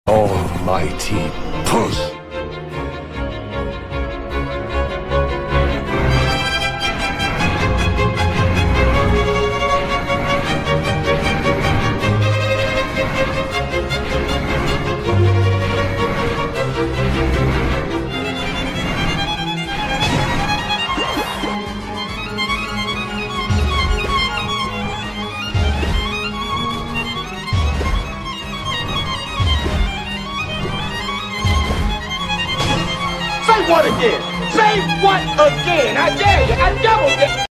Almighty push. Say what again? Say what again? I dare you. I double dare.